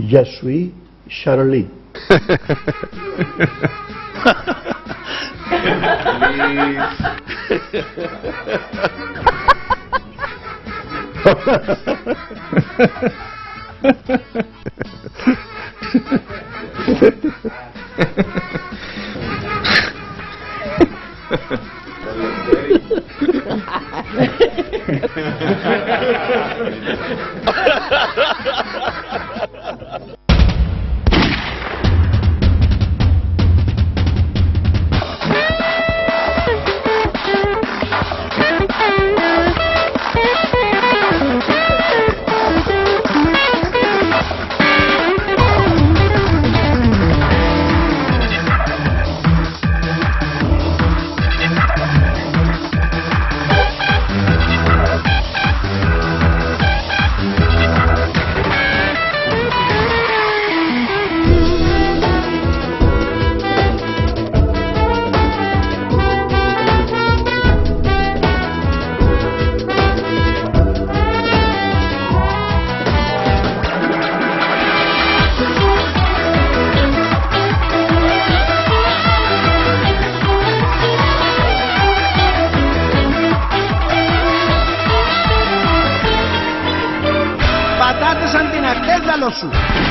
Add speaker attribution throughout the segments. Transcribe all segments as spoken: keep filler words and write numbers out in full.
Speaker 1: Je suis Charlie.
Speaker 2: Πατάτες σαν την αρτέζαλο σου.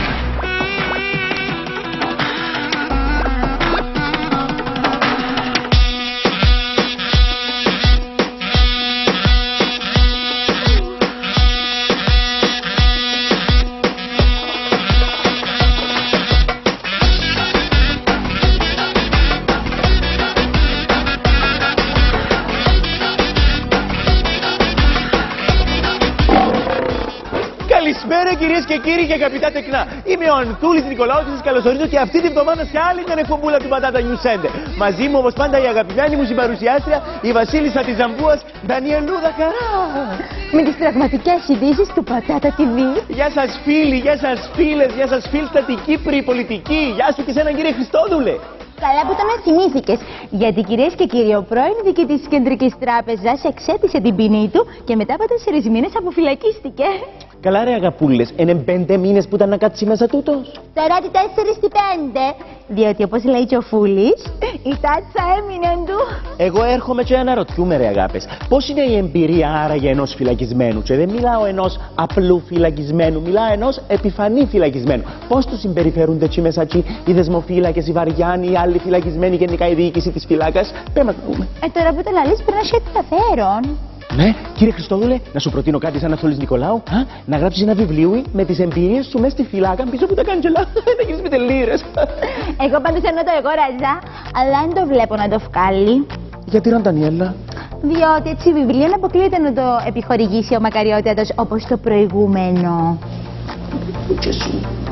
Speaker 3: Καλησπέρα κυρίες και κύριοι και αγαπητά τεκνά. Είμαι ο Ανθούλης Νικολάου και σας καλωσορίζω και αυτή την εβδομάδα σε άλλη μια εκπομπούλα του Πατάτα News Center. Μαζί μου όπως πάντα η αγαπημένη μου συμπαρουσιάστρια, η Βασίλισσα της Ζαμπούας, Ντανιελούδα Καρά.
Speaker 4: Με τις πραγματικές ειδήσεις του Πατάτα τι βι.
Speaker 3: Γεια σας φίλοι, γεια σας φίλες, γεια σας φίλτατοι Κύπροι πολιτικοί. Γεια σου και σε έναν κύριε Χριστόδουλε.
Speaker 4: Καλά που το να θυμήθηκες, γιατί κυρίες και κύριοι, ο πρώην διοικητής της Κεντρικής Τράπεζας εξέτησε την ποινή του και μετά από τέσσερις μήνες αποφυλακίστηκε.
Speaker 3: Καλά ρε αγαπούλες, είναι πέντε μήνες που ήταν να κάτσει μέσα τούτος.
Speaker 4: Τώρα τι τέσσερις τι πέντε, διότι όπως λέει και ο Φούλης, η τάτσα έμεινε του.
Speaker 3: Εγώ έρχομαι και αναρωτιούμαι ρε αγάπες, πώς είναι η εμπειρία άραγε ενός φυλακισμένου, και δεν μιλάω ενός απλού φυλακισμένου, μιλάω ενός επιφανή φυλακισμένου. Πώς τους συμπεριφέρονται εκεί μέσα εκεί οι δεσμοφύλακες, οι βαριάνοι, οι άλλοι φυλακισμένοι, γενικά η διοίκηση της φυλάκας. Πες μας πούμε.
Speaker 4: Ε, τώρα που το λαλείς πρέπει να έχει ενδιαφέρον.
Speaker 3: Ναι, κύριε Χριστόδουλε, να σου προτείνω κάτι σαν Ανθούλης Νικολάου, α, να γράψεις ένα βιβλίο με τις εμπειρίες σου μέσα στη φυλάκα πίσω από τα κάγκελα. Να γίνεις με τελείρες.
Speaker 4: Εγώ πάντως ενώ το εγόραζα, αλλά δεν το βλέπω να το βγάλει.
Speaker 3: Γιατί ρε Ντανιέλα?
Speaker 4: Διότι έτσι η βιβλία αποκλείεται να το επιχορηγήσει ο μακαριότατος όπως το προηγούμενο.
Speaker 3: Και σου.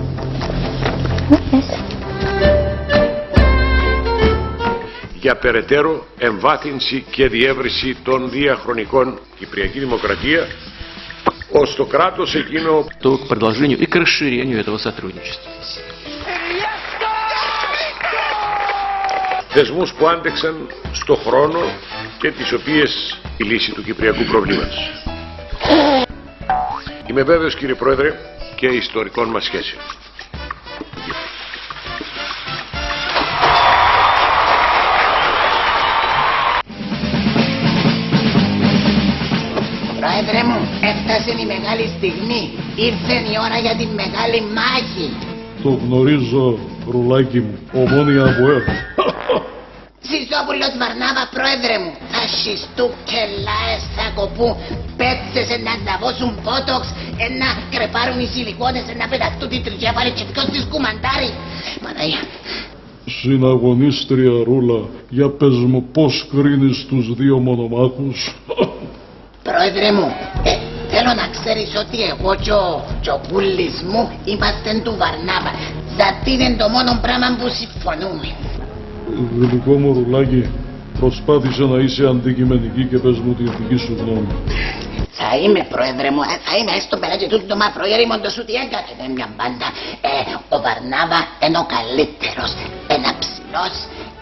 Speaker 5: Για περαιτέρω εμβάθυνση και διεύρυνση των διαχρονικών Κυπριακή Δημοκρατία ως το κράτος εκείνο
Speaker 6: то к продолжению и к расширению этого сотрудничества.
Speaker 5: θεσμούς που άντεξαν στο χρόνο και τις οποίες η λύση του κυπριακού προβλήματος. Είμαι βέβαιος κύριε Πρόεδρε και ιστορικών μας σχέσεων.
Speaker 7: Πρόεδρε μου, έφτασε η μεγάλη στιγμή. Ήρθε η ώρα για τη μεγάλη μάχη.
Speaker 8: Το γνωρίζω, ρουλάκι μου. Ομόνια από έρθει.
Speaker 7: Σιζόπουλος Βαρνάβα, πρόεδρε μου. Θα σχιστούν κελάες, θα κοπούν πέτσες, να ανταβώσουν μπότοξ, να κρεπάρουν οι σιλικόνες, να πεταχτούν την τρικέφαλη και ποιος τις κουμαντάρει. Παναγία.
Speaker 8: Συναγωνίστρια Ρούλα, για πες μου πώς κρίνεις τους δύο μονομάχους.
Speaker 7: Πρόεδρε μου, ε, θέλω να ξέρεις ότι εγώ και ο, και ο πουλής μου είμαστε του Βαρνάβα. Γιατί είναι το μόνο πράγμα που συμφωνούμε.
Speaker 8: Γλυκό μου Ρουλάκι, προσπάθησε να είσαι αντικειμενική και πες μου τη δική σου γνώμη.
Speaker 7: Θα είμαι, πρόεδρε μου, θα είμαι έστω πέρα και τούτο το μαύρο γέριμον το σου τι έκανε μια μπάντα. Ε, ο Βαρνάβα είναι ο καλύτερος, ένα ψηλός,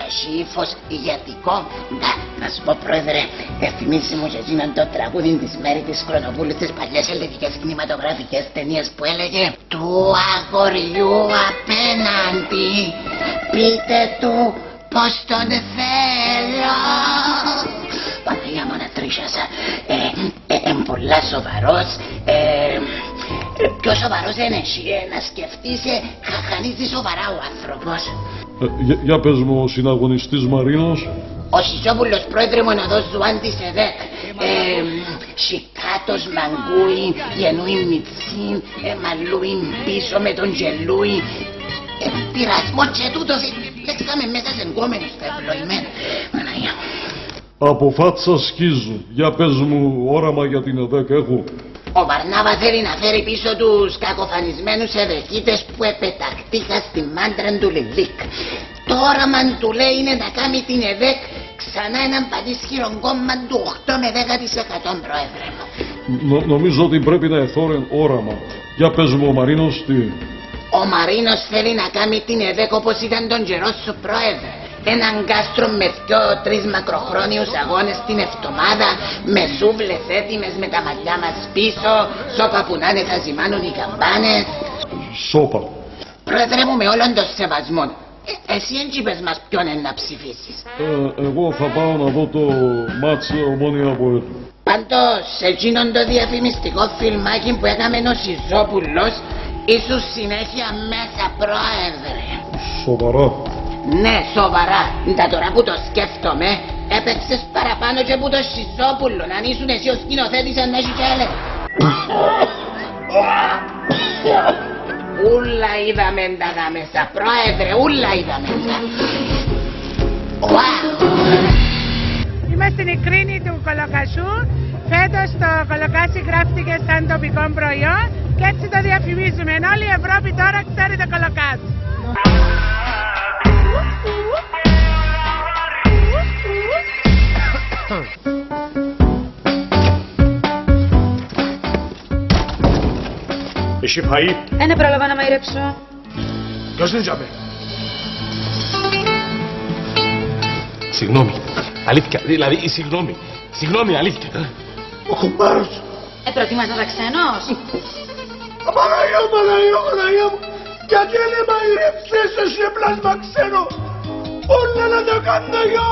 Speaker 7: έχει ύφος ηγετικό. Να, να σου πω πρόεδρε, θυμίσει μου και εκείνον το τραγούδι της Μέρη της Χρονοπούλου στις παλιές ελληνικές κινηματογραφικές ταινίες που έλεγε «Του αγοριού απέναντι, πείτε του πως τον θέλω». Παναγία μου, ανατρίχιασα. Ε, ε, ε, πολλά σοβαρός. Ε, ε, πιο σοβαρός δεν έχει, ε, να σκεφτείς, ε, χαχανίζει σοβαρά ο άνθρωπος.
Speaker 8: Ε, για, για πες μου, ο συναγωνιστής Μαρίνος.
Speaker 7: Ο Σιζόπουλος πρόεδρε μου εδώ ζουάν της ΕΔΕΚ. Ε, Σικάτος μαγκούι, γενούι μιτσίν, ε, μαλλούι πίσω με τον γελούι. Ε, πειρασμό και τούτος, λέξαμε μέσα σε εγκόμενους τα ευλογημένα. Παναγία μου.
Speaker 8: Από φάτσα σκίζουν. Για πες μου, όραμα για την ΕΔΕΚ έχω.
Speaker 7: Ο Βαρνάβα θέλει να φέρει πίσω τους κακοφανισμένους εδεκίτες που επετακτήκα στη μάντρα του Λιλίκ. Το όραμα του λέει είναι να κάνει την ΕΔΕΚ ξανά έναν πατήσχυρο κόμμα του οκτώ με δέκα τοις εκατό πρόεδρε μου.
Speaker 8: Νο, νομίζω ότι πρέπει να εθώρεν όραμα. Για πες μου ο Μαρίνος τι.
Speaker 7: Ο Μαρίνος θέλει να κάνει την ΕΔΕΚ όπως ήταν τον καιρό σου πρόεδρε. Έναν κάστρο με δυο-τρεις μακροχρόνιους αγώνες την εβδομάδα, με σούβλες έτοιμες με τα μαλλιά μας πίσω, σώπα που να είναι θα ζυμάνουν οι καμπάνες.
Speaker 8: Σώπα.
Speaker 7: Πρόεδρε μου, με όλον τον σεβασμό, ε, εσύ εν είπες μας ποιον είναι να ψηφίσεις.
Speaker 8: Ε, εγώ θα πάω να δω το μάτς Ομόνια Αποέτου.
Speaker 7: Πάντως, σε εκείνον το διαφημιστικό φιλμάκι που έκαμε ο Σιζόπουλος, ίσως συνέχεια μέσα πρόεδρε.
Speaker 8: Σοβαρά.
Speaker 7: Ναι, σοβαρά. Τα τώρα που το σκέφτομαι, έπαιξες παραπάνω και που το Σιζόπουλο. Αν ήσουν εσύ ο σκηνοθέτης αν έχει κι άλλε. Ούλα είδαμε τα μέσα, πρόεδρε, ούλα είδαμε τα.
Speaker 9: Είμαι στην Ικρίνη του Κολοκασού. Φέτος το κολοκάσι γράφτηκε σαν τοπικό προϊόν και έτσι το διαφημίζουμε. Εν όλη η Ευρώπη τώρα ξέρει το κολοκάσι.
Speaker 5: Έχει φαΐ.
Speaker 10: Δεν πρόλαβα να μαϊρέψω.
Speaker 5: Ποιος είναι τζάμε.
Speaker 11: Συγγνώμη, αλήθεια, δηλαδή, συγγνώμη, συγγνώμη, αλήθεια.
Speaker 5: Ο κουμπάρος.
Speaker 10: Ε, προτιμάς να τα ξένος.
Speaker 5: Παναγία, Παναγία, Παναγία μου. Γιατί δεν μαϊρέψες εσύ πλάσμα ξένο. Όλα να τα κάνω εγώ.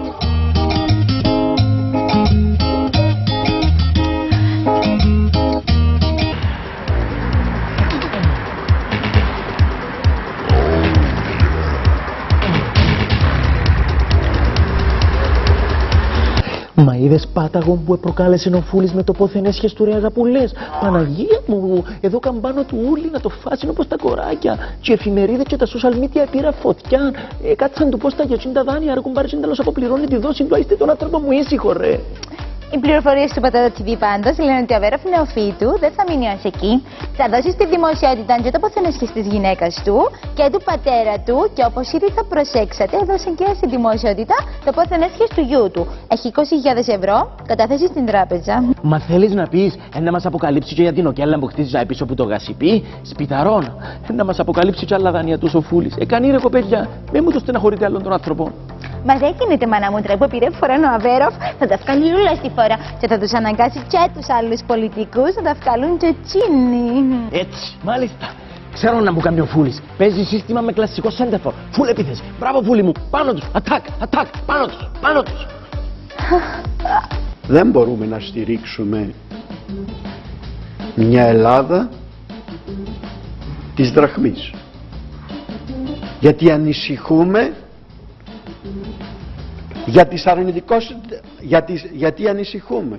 Speaker 3: Μα είδες Πάταγον που προκάλεσε ο Φούλης με το πόθεν έσχες του ρε αγαπουλές. Παναγία μου, εδώ καμπάνω του ούλη να το φάσουν όπως τα κοράκια. Και οι εφημερίδες και τα social media πήρα φωτιά. Ε, κάτσαν του πώς τα γιοτσίντα δάνεια, αρκούν πάρει σύνταλος αποπληρώνει τη δόση του. Άιστε τον άνθρωπο μου ήσυχο ρε.
Speaker 4: Οι πληροφορίες του Πατέρα τι βι πάντως λένε ότι ο Αβέροφ νεοφύτου δεν θα μείνει ως εκεί. Θα δώσει στη δημοσιότητα και το ποθενέσχες της γυναίκας του και του πατέρα του και όπως ήδη θα προσέξατε έδωσε και στη δημοσιότητα το ποθενέσχες του γιού του. Έχει είκοσι χιλιάδες ευρώ καταθέσει στην τράπεζα.
Speaker 3: Μα θέλεις να πεις ε, να μας αποκαλύψει και για την οκέλα που χτίζει πίσω από το γασιπί, σπιταρών. Ε, να μας αποκαλύψει και άλλα δάνεια του ο Φούλης. Ε, κανεί ρε κοπέλια, μην μου το στεναχωρείτε άλλων των άνθρωπων.
Speaker 4: Μα δεν γίνεται μάνα μου τρέπω πήρε φορά ο Αβέροφ θα τα βγάλει όλα στη φορά και θα τους αναγκάσει και τους άλλους πολιτικούς να τα βγάλουν και εκείνοι.
Speaker 3: Έτσι, μάλιστα. Ξέρω να μου κάνει ο Φούλης. Παίζει σύστημα με κλασικό σέντερφορ. Φούλ επίθεση. Μπράβο Φούλη μου. Πάνω τους. Ατάκ, ατάκ. Πάνω τους. Πάνω τους.
Speaker 1: Δεν μπορούμε να στηρίξουμε μια Ελλάδα της δραχμής. Γιατί ανησυχούμε για τις αρνητικότητες, γιατί, γιατί ανησυχούμε.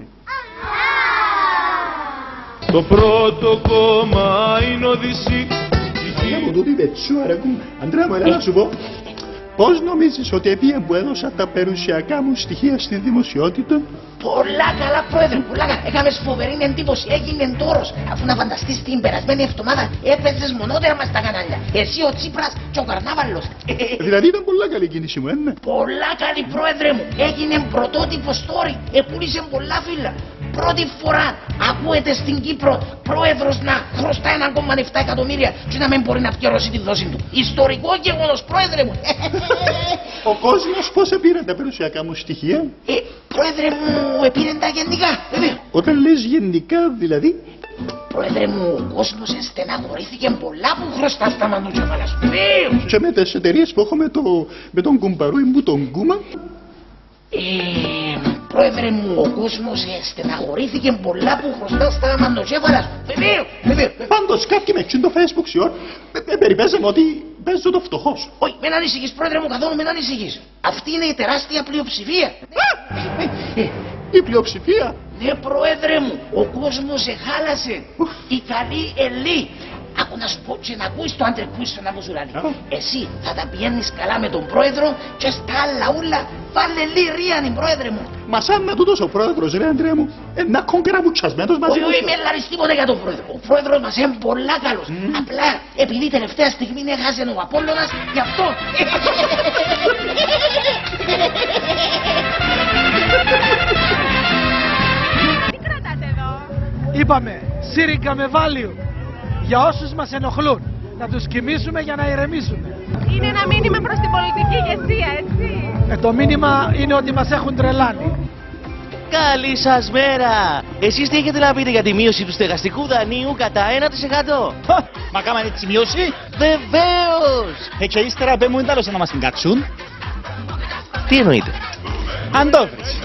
Speaker 8: Το πρώτο κόμμα είναι Οδυσσή.
Speaker 2: Για μου το πει πετσούα ρε κουμ. Αντρέα μου, έλα να σου πω. Πώς νομίζεις ότι επειδή που έδωσα τα περιουσιακά μου στοιχεία στη δημοσιότητα?
Speaker 7: Πολλά καλά πρόεδρε, πολλά καλά. Έκαμες φοβερή εντύπωση, έγινε τόρος. Αφού να φανταστείς την περασμένη εβδομάδα έπαιζες μονότερα μας στα κανάλια. Εσύ ο Τσίπρας και ο Καρνάβαλος.
Speaker 2: Δηλαδή ήταν πολλά καλή κίνηση μου, ένε.
Speaker 7: Πολλά καλή πρόεδρε μου. Έγινε πρωτότυπο story. Επούλησε πολλά φύλλα. πρώτη φορά ακούεται στην Κύπρο πρόεδρος να χρωστά ένα κόμμα επτά εκατομμύρια και να μην μπορεί να πληρώσει τη δόση του. Ιστορικό γεγονός, πρόεδρε μου.
Speaker 2: Ο κόσμος πώς επήρε τα περιουσιακά μου στοιχεία?
Speaker 7: Ε, πρόεδρε μου, επήρε τα γενικά, βέβαια.
Speaker 2: Όταν λες γενικά δηλαδή?
Speaker 7: Πρόεδρε μου, ο κόσμος στεναχωρήθηκε πολλά που χρωστά στα μανούτσεφαλα σου.
Speaker 2: Και με τις εταιρείες που έχω με, το, με τον κουμπαρούι μου τον Κούμα.
Speaker 7: Ε, πρόεδρε μου, ο κόσμος στεναχωρήθηκε πολλά που χρωστά στα μανούτσεφαλα σου. Βεβαίως, βεβαίως.
Speaker 2: Πάντως κάποιοι με εξήν το Facebook σιόρ περιπέζαμε ότι παίζω το φτωχός.
Speaker 7: Όχι, μην ανησυχείς πρόεδρε μου, καθόλου μην ανησυχείς. Αυτή είναι η τεράστια πλειοψηφία.
Speaker 2: Η πλειοψηφία.
Speaker 7: Ναι πρόεδρε μου, ο κόσμος εχάλασε. Η καλή ελί. Άκου να σου πω και να ακούεις το άντρε που είσαι να μου ζουράνει. Εσύ θα τα πηγαίνεις καλά με τον πρόεδρο και στα άλλα ούλα βάλε λυρίανη πρόεδρε μου.
Speaker 2: Μα σαν με τούτος ο πρόεδρος ρε Αντρέα μου, να κόγκερα μουτσασμένος μαζί
Speaker 7: μου. Όχι με λαρείς τίποτα για τον πρόεδρο. Ο πρόεδρος μας είναι πολλά καλός. Απλά επειδή τελευταία στιγμή έχασε ο Απόλλωνας, γι' αυτό.
Speaker 9: Τι κρατάτε εδώ? Είπαμε, σύριγγα με βάλιο. Για όσους μας ενοχλούν. Να τους κοιμήσουμε για να ηρεμήσουμε.
Speaker 10: Είναι ένα μήνυμα προς την πολιτική ηγεσία, έτσι.
Speaker 9: Ε, το μήνυμα είναι ότι μας έχουν τρελάνει.
Speaker 3: Καλή σας μέρα! Εσείς τι έχετε να πείτε για τη μείωση του στεγαστικού δανείου κατά ένα τοις εκατό?
Speaker 12: Μα κάμανε τη μείωση?
Speaker 3: Βεβαίως!
Speaker 12: Ε, και ύστερα πέ μου είναι τέλος να μας συγκάτσουν.
Speaker 3: Τι εννοείτε?
Speaker 12: Αν το βρεις.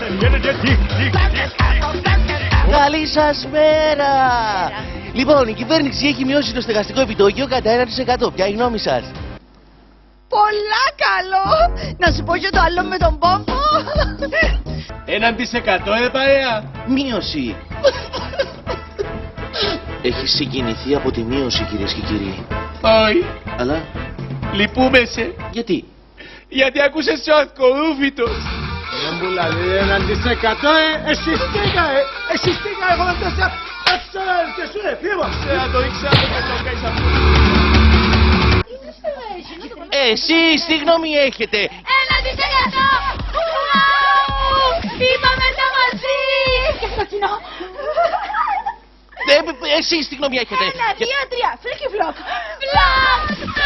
Speaker 3: Καλή σας μέρα! Λοιπόν, η κυβέρνηση έχει μειώσει το στεγαστικό επιτόκιο κατά ένα τοις εκατό. Ποια είναι η γνώμη σας?
Speaker 13: Πολλά καλό! Να σου πω και το άλλο με τον πόμπο.
Speaker 11: Έναν της εκατό, ε, παρέα.
Speaker 3: Μείωση. Έχει συγκινηθεί από τη μείωση, κυρίες και κύριοι.
Speaker 11: Όχι.
Speaker 3: Αλλά...
Speaker 11: Λυπούμε σε.
Speaker 3: Γιατί?
Speaker 11: Γιατί ακούσες ο Ατκορούφιτος.
Speaker 5: Δεν μου λέει έναν της εκατό, ε, εσύ στήκα, ε, εσύ στήκα, εγώ δεν τέσσερα, έξερα, και σου ρε, φύγω.
Speaker 11: Ξέρα το ήξερα το και το κάνεις αυτό.
Speaker 3: Εσείς τι γνώμη έχετε?
Speaker 13: Ένα της εκατό! Είπαμε τα μαζί! Και στο κοινό!
Speaker 3: Εσείς τι γνώμη έχετε?
Speaker 13: Ένα, δύο, τρία, φρίκι φλοκ! Φλοκ!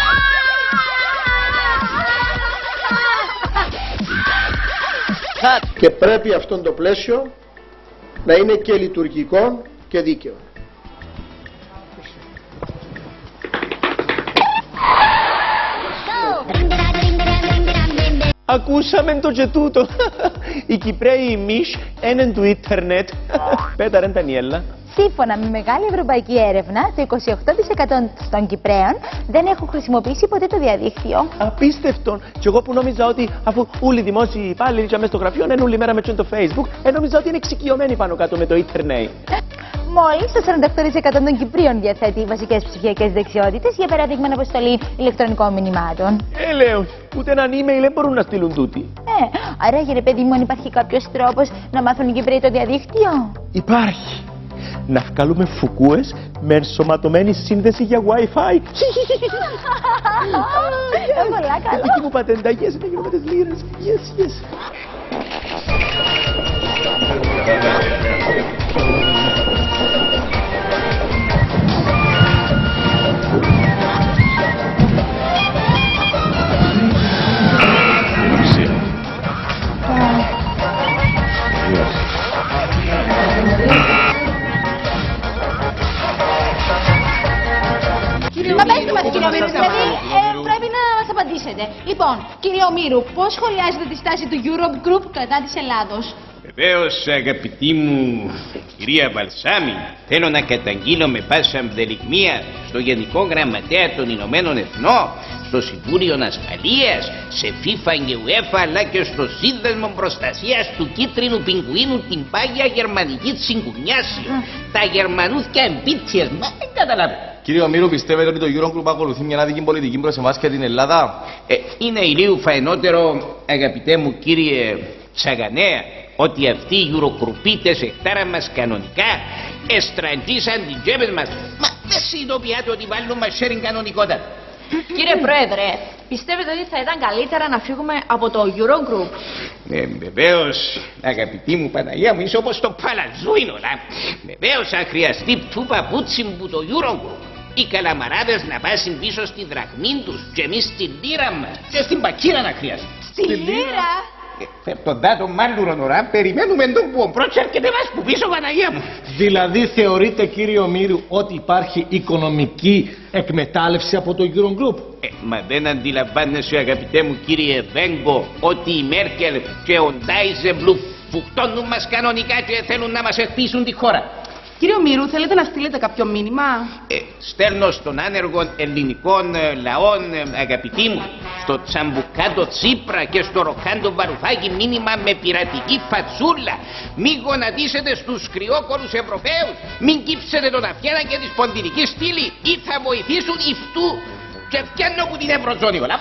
Speaker 1: Και πρέπει αυτό το πλαίσιο να είναι και λειτουργικό και δίκαιο.
Speaker 3: Ακούσαμε το και τούτο. Οι Κυπραίοι εμείς είναι του ίντερνετ. Πέτα ρε Ντανιέλα.
Speaker 4: Σύμφωνα με μεγάλη ευρωπαϊκή έρευνα, το είκοσι οκτώ τοις εκατό των Κυπραίων δεν έχουν χρησιμοποιήσει ποτέ το διαδίκτυο.
Speaker 3: Απίστευτον! Και εγώ που νόμιζα ότι αφού όλοι οι δημόσιοι υπάλληλοι και μέσα στο γραφείο είναι όλη μέρα με το Facebook, ε, νόμιζα ότι είναι εξοικειωμένοι πάνω κάτω με το ίντερνετ.
Speaker 4: Μόλις το σαράντα οκτώ τοις εκατό των Κυπρίων διαθέτει βασικές ψηφιακές δεξιότητες, για παράδειγμα αποστολή ηλεκτρονικών μηνυμάτων.
Speaker 3: Ε, λέω, ούτε έναν email δεν μπορούν να στείλουν τούτοι.
Speaker 4: Ε, άρα κύριε παιδί μου, αν υπάρχει κάποιος τρόπος να μάθουν οι Κυπραίοι το διαδίκτυο?
Speaker 3: Υπάρχει. Να βγάλουμε φουκούες με ενσωματωμένη σύνδεση για Wi-Fi.
Speaker 4: Πολλά καλό.
Speaker 3: Δική μου πατέντα, yes, να γίνω με τις λίρες. Yes, yes.
Speaker 13: Μα πέστε μας κύριε Ομήρου, δηλαδή ε, πρέπει να μας απαντήσετε. Λοιπόν, κύριε Ομήρου, πώς σχολιάζετε τη στάση του Eurogroup κατά της Ελλάδος?
Speaker 14: Βεβαίως, αγαπητή μου κυρία Βαλσάμι, θέλω να καταγγείλω με πάσα αμφιδελικμία στο Γενικό Γραμματέα των Ηνωμένων Εθνών, στο Συμβούλιο Ασφαλείας, σε FIFA και UEFA, αλλά και στο Σύνδεσμο Προστασίας του Κίτρινου Πιγκουίνου, την πάγια γερμανική συγκουνιάση. Τα γερμανούθια εμπίτσιες, μα δεν καταλαβαίνω.
Speaker 11: Κύριε Ομήρου, πιστεύετε ότι το Eurogroup ακολουθεί μια άδικη πολιτική προς εμάς και την Ελλάδα?
Speaker 14: Ε, είναι ηλίου φαϊνότερο, αγαπητέ μου κύριε Τσαγανέα, ότι αυτοί οι Eurogρουπίτες εκτάρα μας κανονικά εστραντήσαν την τσέπες μας. Μα δεν συνειδητοποιάτε ότι βάλουν μας sharing κανονικότατα.
Speaker 13: Κύριε Πρόεδρε, πιστεύετε ότι θα ήταν καλύτερα να φύγουμε από το Eurogroup?
Speaker 14: Ε, βεβαίως, αγαπητή μου Παναγία μου, είσαι όπως το παλαζούινο. Βεβαίως, αν χρειαστεί του παπούτσι μου το Eurogroup. Οι καλαμαράδες να πάσουν πίσω στη δραχμή τους και εμείς στη λίρα μας. Και στην πακύρα να χρειαστεί.
Speaker 13: Στη λίρα?
Speaker 14: Ε, τον δάτο μάλλουρον ώρα, περιμένουμε τον Κουομπρό και έρχεται μας που πίσω, Παναγία μου.
Speaker 15: Δηλαδή θεωρείτε, κύριε Ομήρου, ότι υπάρχει οικονομική εκμετάλλευση από το Eurogroup?
Speaker 14: Ε, μα δεν αντιλαμβάνεσαι, αγαπητέ μου κύριε Βέγκο, ότι η Μέρκελ και ο Ντάιζεμπλου φουκτώνουν μας κανονικά και θέλουν να μας εκπίσουν τη χώρα.
Speaker 10: Κύριε Ομήρου, θέλετε να στείλετε κάποιο μήνυμα?
Speaker 14: Ε, στέλνω στον άνεργο ελληνικών ε, λαών, ε, αγαπητοί μου, στο Τσαμπουκάτο Τσίπρα και στο Ροκάντο Βαρουφάκη μήνυμα με πειρατική φατσούλα. Μην γονατίσετε στους κρυόκολους Ευρωπαίους, μην κύψετε τον αφιένα και τη σπονδυλική στήλη, ή θα βοηθήσουν οι φτού. Και πιάνω που την Ευρωζώνη όλα.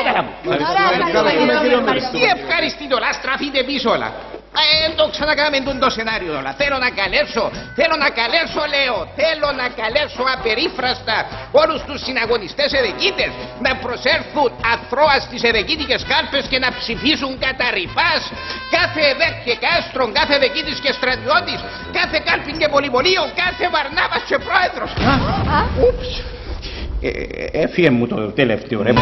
Speaker 14: Τι ευχαριστείτε όλα, στραφείτε πίσω όλα. Δεν το ξανακάμε το σενάριο όλα. Θέλω να καλέσω, θέλω να καλέσω λέω, θέλω να καλέσω απερίφραστα όλους τους συναγωνιστές εδεκίτες να προσέλθουν αθρώα στις εδεκίτικες κάλπες και να ψηφίσουν κατά ρηπάς κάθε εδεκ και κάστρον, κάθε εδεκίτης και στρατιώτης, κάθε κάλπιν και πολυμονίο, κάθε βαρνάβας και πρόεδρος. Ούψ. Έφυγε μου το τελευταίο ρε.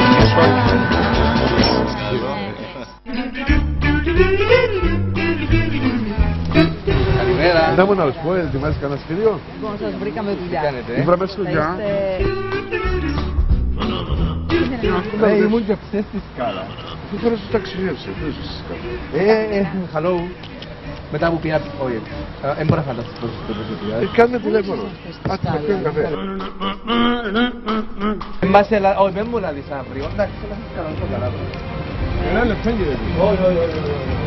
Speaker 16: Καλημέρα. Δεν μου να σου πω, ετοιμάζεις κανένα σχέδιο?
Speaker 17: Λοιπόν, σας βρήκαμε δουλειά.
Speaker 16: Τι κάνετε? Βράμε δουλειά.
Speaker 17: Ναι,
Speaker 16: ήμουν και χθες στη Σκάλα. Τι θέλω να σου ταξιδεύσει, τι είσαι στη Σκάλα?
Speaker 17: Ε, hello. Μετά που πήρα, όχι, δεν μπορώ να φανταστώ πώς το προσωπικά.
Speaker 16: Τι κάνουμε τηλέφωνο. Άτσε να πιένει καφέ.
Speaker 17: Όχι, δεν μου λάδεις αύριο. Εντάξει, θα σας κάνω το καλά.
Speaker 16: Ένα λεπτό κύριε.
Speaker 17: Όχι, όχι, όχι.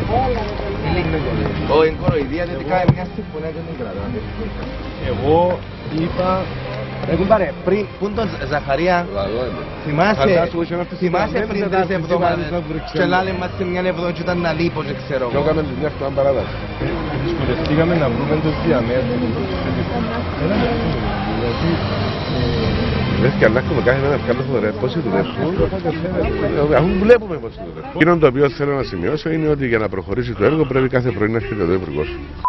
Speaker 17: Όχι, είναι κοροϊδία, γιατί κάνει μια συμφωνία και δεν κρατάνε.
Speaker 16: Εγώ είπα...
Speaker 17: Έχουν πάρε, πριν, πού τον Ζαχαρία, θυμάσαι, θυμάσαι πριν τρεις εβδομάδες και λάλε μας σε μια εβδομάδα και ήταν να λείπω και ξέρω εγώ.
Speaker 16: Και έκαμε τη μια αυτοάν παράδαση. Δυσκολευτήκαμε να βρούμε τους διαμέτρους. Λες και ανάκουμε κάθε μέρα βγάλω φορές, πόσοι δουλεύουν. Αφού βλέπουμε πόσοι δουλεύουν. Εκείνο το οποίο θέλω να σημειώσω είναι ότι για να προχωρήσει το έργο πρέπει κάθε πρωί να έρχεται εδώ ο υπουργός.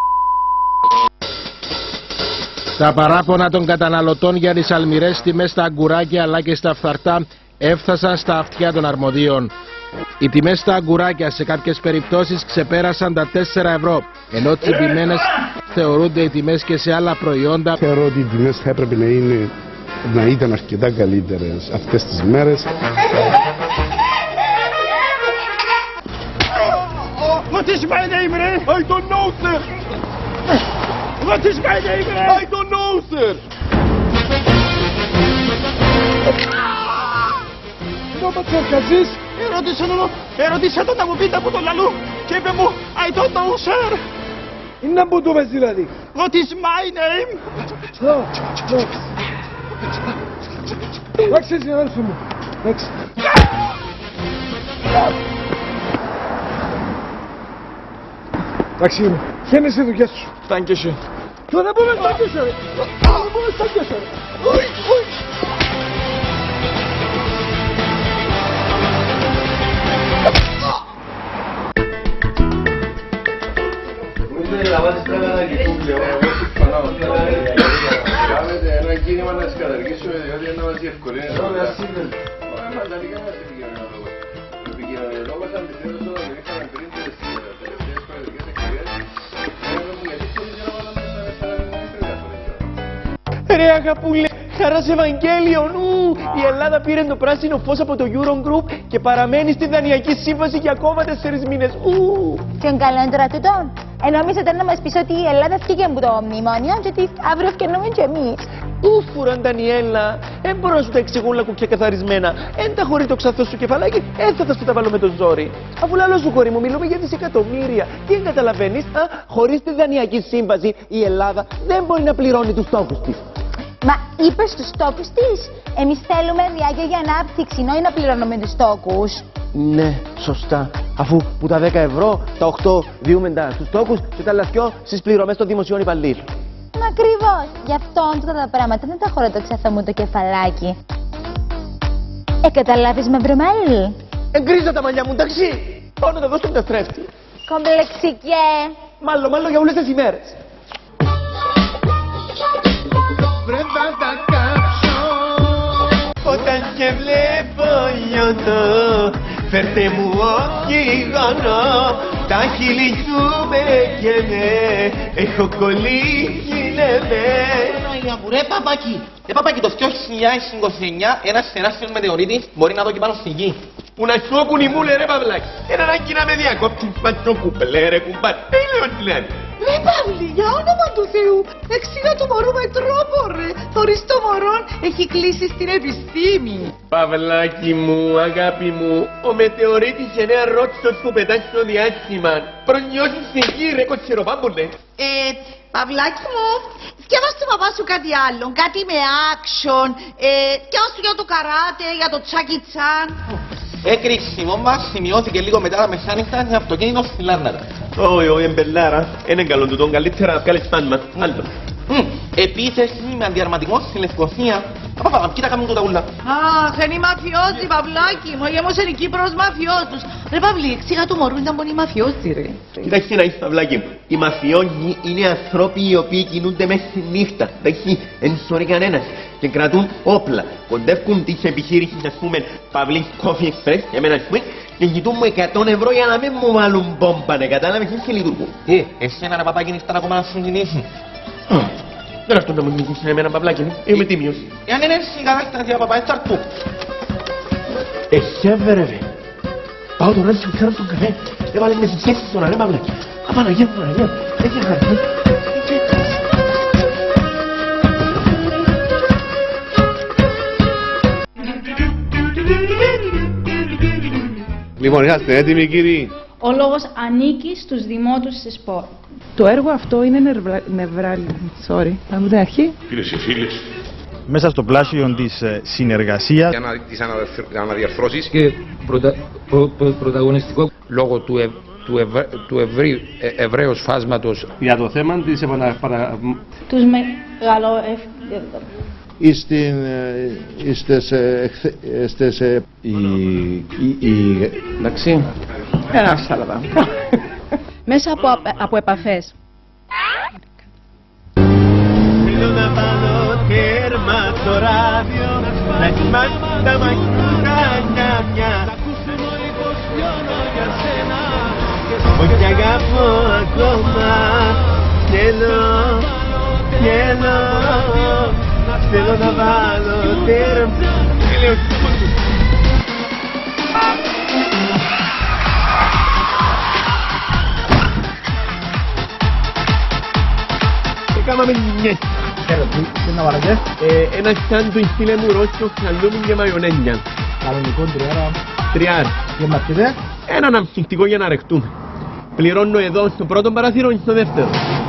Speaker 18: Τα παράπονα των καταναλωτών για τις αλμυρές τιμές στα αγκουράκια αλλά και στα φθαρτά έφτασαν στα αυτιά των αρμοδίων. Οι τιμές στα αγκουράκια σε κάποιες περιπτώσεις ξεπέρασαν τα τέσσερα ευρώ, ενώ τσιμπημένες θεωρούνται οι τιμές και σε άλλα προϊόντα.
Speaker 16: Θεωρώ ότι οι τιμές θα έπρεπε να, είναι, να ήταν αρκετά καλύτερες αυτές τις μέρες.
Speaker 5: What is my name, Ray? I don't know, sir. What is my name, Ray? I don't know, sir. Εδώ πατσαρκαζής, ερώτησε τον, ερώτησε τον να μου πείτε από τον λαλού και είπε μου I don't know, sir. Είναι να μου το πες δηλαδή. What is my name? No, no. Εντάξει, συνάδελφε μου. Εντάξει. Εντάξει, χαίνεσαι η δουλειά σου. Dankeschön. Τώρα να πούμε Dankeschön. Να πούμε Dankeschön. Ui, ui.
Speaker 16: Κάνετε ένα κίνημα να τις καταργήσουμε διότι να μας διευκολύνει. Μα τα δικά μας επικοινωνιολόγος αντιθέτως όταν είχαμε πριν τις τελευταίες προεδρικές εκλογές γιατί σχολείται να βάλαμε στα
Speaker 3: Ρε αγαπούλε, χαράς Ευαγγέλιο, νου! Η Ελλάδα πήρε το πράσινο φως από το Eurogroup και παραμένει στη δανειακή σύμβαση για ακόμα τέσσερις μήνες. Ου!
Speaker 4: Ποιον καλό είναι τώρα τούτον. Ενόμιζατε να μας πεις ότι η Ελλάδα φύγε από το μνημόνιο και ότι αύριο φκαινούμε κι εμείς.
Speaker 3: Ούφουραν Ντανιέλα, δεν μπορώ να σου τα εξηγούν λακκούκια καθαρισμένα. Εν τα χωρεί το ξαθό σου κεφαλάκι, δεν θα τα σου τα βάλω με το ζόρι. Αφού λαλό σου κόρη μου, μιλούμε για δισεκατομμύρια. Τι δεν καταλαβαίνεις, α, χωρίς τη δανειακή σύμβαση η Ελλάδα δεν μπορεί να πληρώνει τους στόχους της.
Speaker 4: Μα είπες τους στόχους της. Εμείς θέλουμε διάρκεια για ανάπτυξη, νόη να πληρώνουμε τους στόχους.
Speaker 3: Ναι, σωστά. Αφού που τα δέκα ευρώ, τα οκτώ διούμε στους στόχους και τα λαθιό στις πληρωμές των δημοσίων υπαλλήλων.
Speaker 4: Μα ακριβώς. Γι' αυτό τούτα τα πράγματα δεν τα χωρώ το ξαθό μου το κεφαλάκι. Ε, καταλάβεις με βρωμάλ.
Speaker 3: Εγκρίζα τα μαλλιά μου, εντάξει. Πάω να τα δώσω στον καθρέφτη.
Speaker 4: Κομπλεξικέ.
Speaker 3: Μάλλον, μάλλον για όλες τις ημέρες.
Speaker 5: Βρε θα τα κάψω. Όταν και βλέπω λιωτό, φέρτε μου οξυγόνο. Τα χείλη σου με καίνε, έχω κολλήσει λεβέ.
Speaker 17: Ρε παπάκι, ρε παπάκι, το δύο χιλιάδες είκοσι εννιά ένας τεράστιος μετεωρίτης μπορεί να δω και πάνω στη γη.
Speaker 5: Που να σου όκουν οι μούλε ρε παυλάκι. Ένα ανάγκη να με διακόπτει πατσό κουπλέ ρε κουμπάρ. Τι λέω τι λένε.
Speaker 10: Ρε Παύλη, για όνομα του Θεού, εξήγα του μωρού με τρόπο ρε. Θωρείς το μωρόν έχει κλείσει στην επιστήμη.
Speaker 5: Παυλάκι μου, αγάπη μου, ο μετεωρίτης εννέα ρότσος που πετάει στο διάστημα. Προνιώσεις εκεί ρε κοτσεροπάμπολε.
Speaker 10: Ε, Παυλάκι μου, σκέφας του παπά σου κάτι άλλο, κάτι με action, ε, σκέφας του για το καράτε, για το τσάκι τσάν.
Speaker 17: Έκρηξιμο μας σημειώθηκε λίγο μετά τα μεσάνυχτα σε αυτοκίνητο στη Λάρνακα.
Speaker 5: Όχι, όχι, εμπελάρα. Είναι καλό του τον καλύτερα να βγάλεις φάνμα. Άλλο.
Speaker 17: Επίθεση με αντιαρματικό στη Λευκοσία. Απαπα, κοίτα κάνουν το τα ούλα.
Speaker 10: Αχ, είναι οι μαφιόζοι, Παυλάκι μου, γέμωσε είναι Κύπρος μαφιόζους. Ρε Παυλή, εξήγα του μωρού ήταν πολύ μαφιόζοι ρε.
Speaker 5: Κοιτάξτε να είσαι Παυλάκι μου. Οι μαφιόζοι είναι άνθρωποι οι οποίοι κινούνται μέσα στη νύχτα. Εντάξει, δεν σωρεί κανένας. Και κρατούν όπλα. Κοντεύκουν τις επιχείρησεις, ας πούμε, Παυλής Coffee Express, για μένα ας πούμε, και ζητούν μου εκατό ευρώ για να μην μου βάλουν μπόμπανε, κατάλαβες, έτσι λειτουργούν.
Speaker 17: Ε, εσένα ρε παπάκι νύχτα ακόμα να σου κινήσει.
Speaker 5: Δεν αυτό να μου νικήσει εμένα, Παυλάκι μου. Είμαι τίμιος.
Speaker 17: Εάν είναι έτσι η κατάσταση, παπά, έτσι αρκού.
Speaker 5: Εσύ έβρε. Πάω τώρα να ξέρω στον καφέ. Έβαλε με τις έξι στον αρέ, Παυλάκι. Απαναγία μου, Παναγία. Έχει χαρθεί.
Speaker 16: Λοιπόν, είσαστε έτοιμοι κύριοι.
Speaker 19: Ο λόγος ανήκει στους δημότους της ΣΠΟ.
Speaker 20: Το έργο αυτό είναι νευράλιο. Sorry, θα μου την αρχή.
Speaker 16: Φίλες και φίλες.
Speaker 12: Μέσα στο πλαίσιο της ε, συνεργασίας
Speaker 16: Για να τις αναδιαρθρώσεις
Speaker 21: και πρωτα, προ, προ, πρωταγωνιστικό λόγω του, ευ, του, ευ, του ευρύ, ε, ευρέως φάσματος
Speaker 22: για το θέμα της επανα...
Speaker 19: τους μεγαλοευ...
Speaker 2: Στην, στις,
Speaker 3: εντάξει, ένα σάλατα.
Speaker 19: Μέσα από, από επαφές.
Speaker 5: Θέλω να βάλω τέρμα στο ράδιο, να κοιμάσαι τα μακρουτάνια μια. Όχι αγάπω ακόμα, θέλω, θέλω, θέλω να βάλω τέρμα. Λέω σπούτου. Έκαναμε νιές.
Speaker 12: Τι να βαραγές?
Speaker 5: Ένα σάντουιτς φίλε μου ρώσιο, χαλούμι και μαϊονένια.
Speaker 12: Κανονικό τριάρα.
Speaker 5: Τριάρα.
Speaker 12: Και μαθητέ?
Speaker 5: Έναν αμψυχτικό για να ρεχτούμε. Πληρώνω εδώ στο πρώτο παράθυρο και στο δεύτερο.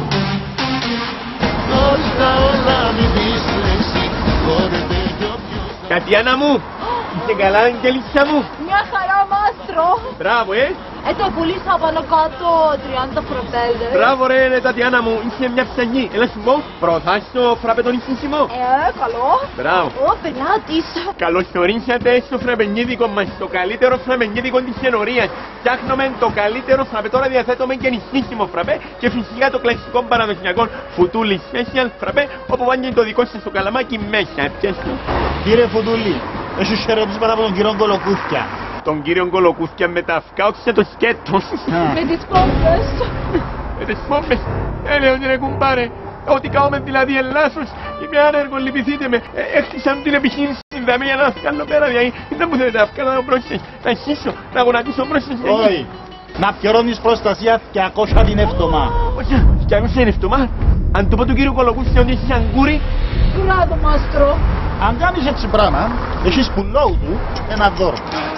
Speaker 5: Κατιάνα μου, είσαι καλά Αγγελίσσα μου?
Speaker 13: Μια χαρά μάστρο.
Speaker 5: Μπράβο, ε!
Speaker 13: Ε, το πουλήσα πάνω κάτω τριάντα φραπέδες.
Speaker 5: Μπράβο ρε, ρε Τατιάνα μου, είσαι μια ψαγή. Έλα σου πω, προωθάς το φραπέ των ίσχυσιμο.
Speaker 13: Ε, καλό.
Speaker 5: Μπράβο.
Speaker 13: Ω, πελάτης.
Speaker 5: Καλώς ορίσατε στο φραπενίδικο μας, το καλύτερο φραπενίδικο της ενορίας. Φτιάχνουμε το καλύτερο φραπέ, τώρα διαθέτουμε και νησίσιμο φραπέ και φυσικά το κλασικό παραδοσιακό φουτούλι special φραπέ, όπου βάνει το δικό σας το καλαμάκι μέσα.
Speaker 12: Κύριε Φουτούλη, έχεις χαιρετίσματα από τον κύριο Κολοκούθια.
Speaker 5: Τον κύριο Κολοκούθια με τα αυκά, όχι σε το σκέτο.
Speaker 13: Με τις πόμπες.
Speaker 5: Με τις πόμπες. Ε, λέω ρε κουμπάρε, ό,τι κάνουμε δηλαδή ελάσσος, είμαι άνεργο, λυπηθείτε με. Έχτισαν την επιχείρηση στην δαμή για να βγάλω πέρα, δηλαδή δεν μου θέλετε αυκά να δω πρόσθεσες, να ισχύσω, να γονατίσω πρόσθεσες.
Speaker 12: Όχι, να πληρώνεις προστασία διακόσια την εβδομάδα.
Speaker 5: Όχι, διακόσια την εβδομάδα. Αν το πω του κύριου Κολοκούθια ότι έχεις αγκούρι.
Speaker 13: Κουράδο μάστρο.
Speaker 12: Αν κάνεις έτσι πράγμα, έχεις πουλόου του ένα δώρο.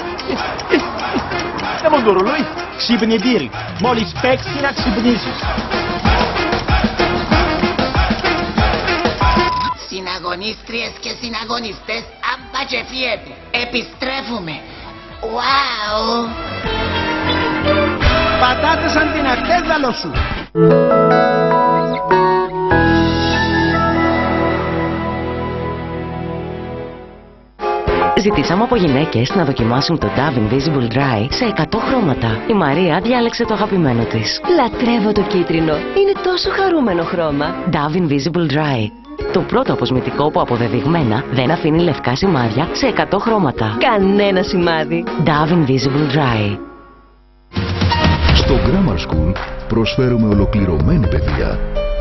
Speaker 5: Δεν μου το ρολόι.
Speaker 12: Ξυπνητήρι. Μόλις παίξει να ξυπνήσεις.
Speaker 7: Συναγωνίστριες και συναγωνιστές, άμπα και φιέτε. Επιστρέφουμε. Wow!
Speaker 5: Πατάτες σαν την αρτέζαλο σου.
Speaker 6: Ζητήσαμε από γυναίκες να δοκιμάσουν το Dove Invisible Dry σε εκατό χρώματα. Η Μαρία διάλεξε το αγαπημένο της.
Speaker 8: Λατρεύω το κίτρινο. Είναι τόσο χαρούμενο χρώμα.
Speaker 6: Dove Invisible Dry. Το πρώτο αποσμητικό που αποδεδειγμένα δεν αφήνει λευκά σημάδια σε εκατό χρώματα.
Speaker 8: Κανένα σημάδι.
Speaker 6: Dove Invisible Dry.
Speaker 23: Στο Grammar School προσφέρουμε ολοκληρωμένη παιδεία.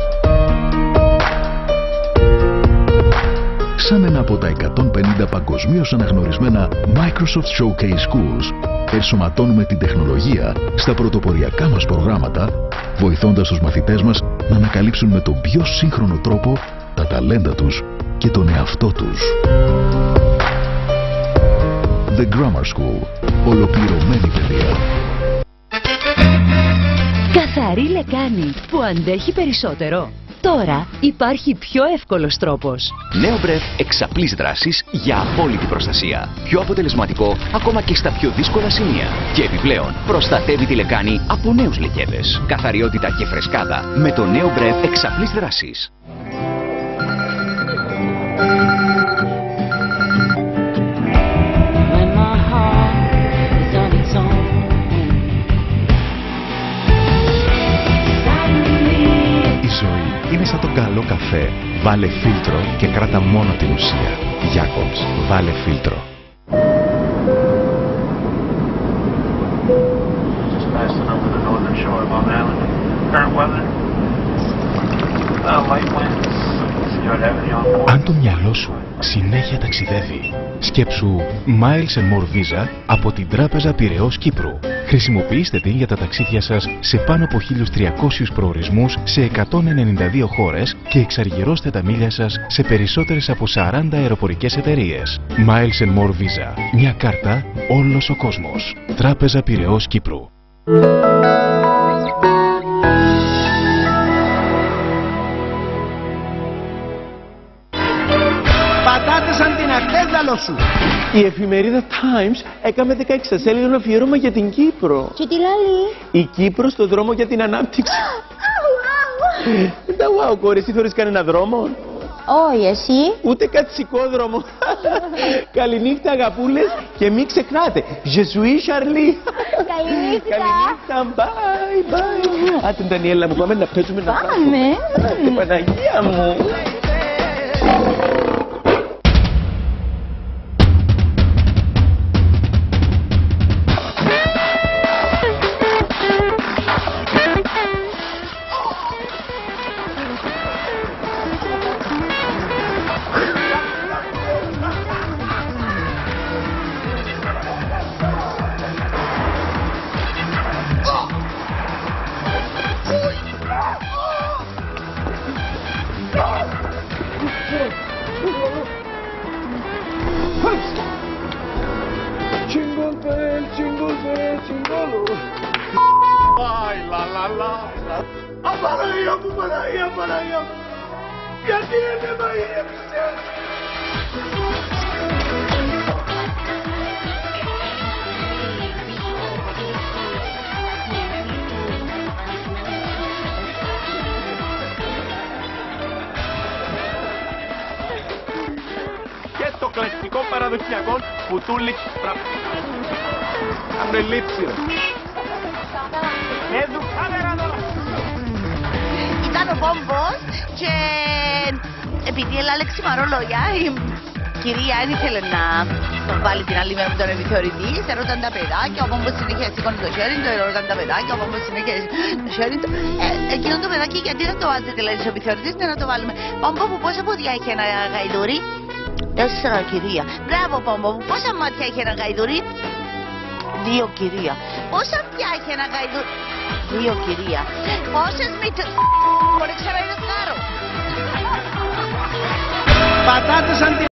Speaker 23: Σαν ένα από τα εκατόν πενήντα παγκοσμίως αναγνωρισμένα Microsoft Showcase Schools, ενσωματώνουμε την τεχνολογία στα πρωτοποριακά μας προγράμματα, βοηθώντας τους μαθητές μας να ανακαλύψουν με τον πιο σύγχρονο τρόπο τα ταλέντα τους και τον εαυτό τους. The Grammar School. Ολοκληρωμένη παιδεία.
Speaker 8: Καθαρή λεκάνη που αντέχει περισσότερο. Τώρα υπάρχει πιο εύκολος τρόπος.
Speaker 24: Νέο μπρεφ εξαπλής δράσης για απόλυτη προστασία. Πιο αποτελεσματικό ακόμα και στα πιο δύσκολα σημεία. Και επιπλέον προστατεύει τη λεκάνη από νέους λεκέδες. Καθαριότητα και φρεσκάδα με το νέο μπρεφ εξαπλής δράσης.
Speaker 25: Είναι σαν τον καλό καφέ. Βάλε φίλτρο και κράτα μόνο την ουσία. Jacobs. Βάλε φίλτρο. Αν το μυαλό σου συνέχεια ταξιδεύει, σκέψου Miles and More Visa από την Τράπεζα Πειραιώς Κύπρου. Χρησιμοποιήστε την για τα ταξίδια σας σε πάνω από χίλιους τριακόσιους προορισμούς σε εκατόν ενενήντα δύο χώρες και εξαργυρώστε τα μίλια σας σε περισσότερες από σαράντα αεροπορικές εταιρείες. Miles and More Visa. Μια κάρτα, όλος ο κόσμος. Τράπεζα Πειραιώς Κύπρου.
Speaker 5: Πατάτες σαν την αχτέδαλο σου.
Speaker 3: Η εφημερίδα Times έκαμε δεκαεξασέλιδο αφιέρωμα για την Κύπρο.
Speaker 4: Και τι λέει?
Speaker 3: Η Κύπρο στον δρόμο για την ανάπτυξη. Τα wow, κόρη, εσύ θωρείς κανένα δρόμο?
Speaker 4: Όχι, εσύ?
Speaker 3: Ούτε κατσικόδρομο. Καληνύχτα αγαπούλες και μην ξεχνάτε. Je suis Charlie.
Speaker 4: Καληνύχτα.
Speaker 3: Καληνύχτα, bye, bye. Άτε Ντανιέλα μου, πάμε να παίζουμε να
Speaker 4: πάμε.
Speaker 3: Άτε Παναγία μου.
Speaker 5: Jingle bell, jingle bell, jingle. Ay, la la la la. Απαραγία μου, Παναγία, Παναγία μου. Γιατί δεν μαγείρεψες?
Speaker 3: Και το κλασικό παραδοσιακό πουτούλι αμελήψιο. Έδου κάμερα τώρα.
Speaker 10: Ήταν ο Πόμπος και επειδή έλαλεξε μαρόλογια η κυρία δεν ήθελε να τον βάλει την άλλη μέρα με τον επιθεωρητή, ερώταν τα παιδάκια, ο Πόμπος συνέχεια σήκωνε το χέρι του, ερώταν τα παιδάκια, ο Πόμπος συνέχεια το χέρι του. Ε, εκείνο το παιδάκι γιατί δεν το βάζετε λέει στους επιθεωρητής, ναι να το βάλουμε. Πόμπο που πόσα πόδια έχει ένα γαϊδούρι? Τέσσερα κυρία. Μπράβο Πόμπο μου, πόσα μάτια έχει ένα γαϊδούρι? Δύο κυρία. Πόσα αυτιά έχει ένα γαϊδούρι? Δύο κυρία. Πόσες μύτες? Μπορεί ξανά είναι σκάρο.
Speaker 5: Πατάτες σαν